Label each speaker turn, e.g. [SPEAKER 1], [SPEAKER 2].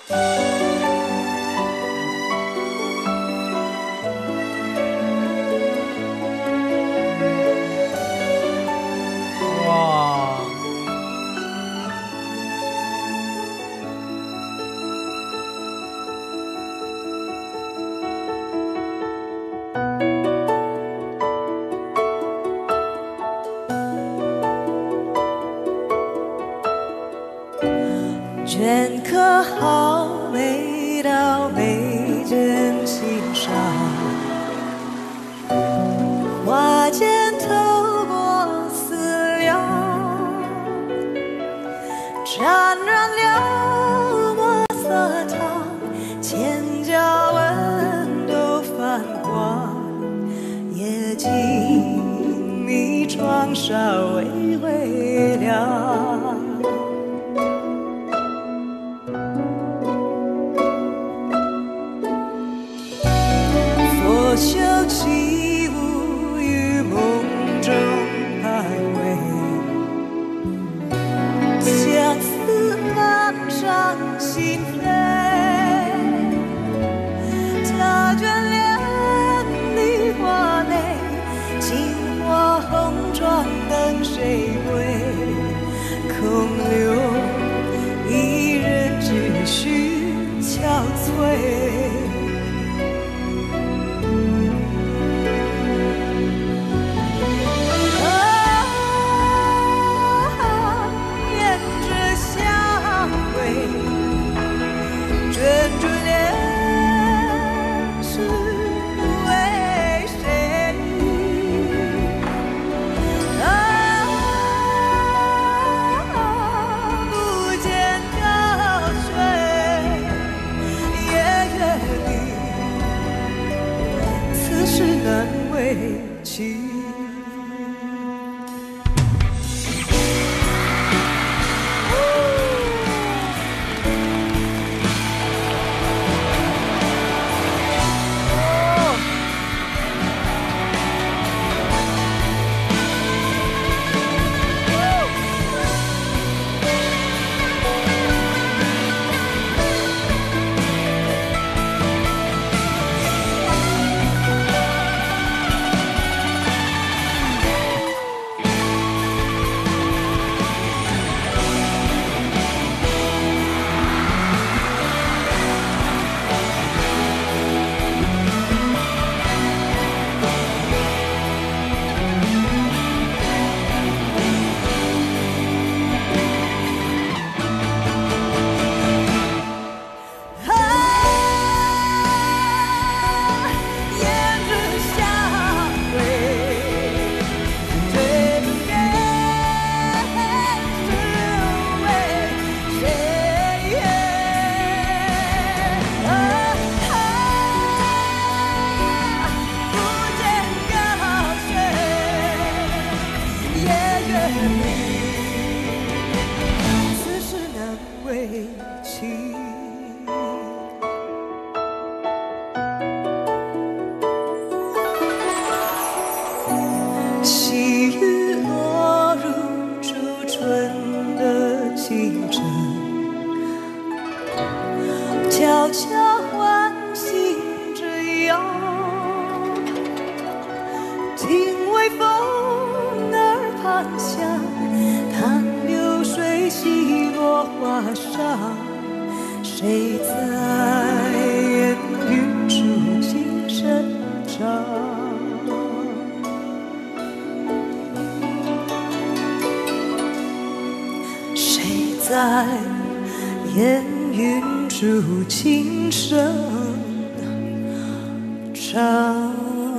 [SPEAKER 1] 哇，
[SPEAKER 2] 镌刻好每道眉间心上，花间透过思量，沾染了墨色烫，千家文都泛黄，夜静谧窗纱微微亮。佛修起舞于梦中徘徊，相思漫上心扉。他眷恋梨花泪，金花红妆等谁归？空留一人只须憔悴。难为情。此事难为情。细雨落入初春的清晨，悄悄唤醒着阳，听微风儿盘响，看流水洗落花上，谁在烟云处轻声唱？谁在烟云处轻声唱？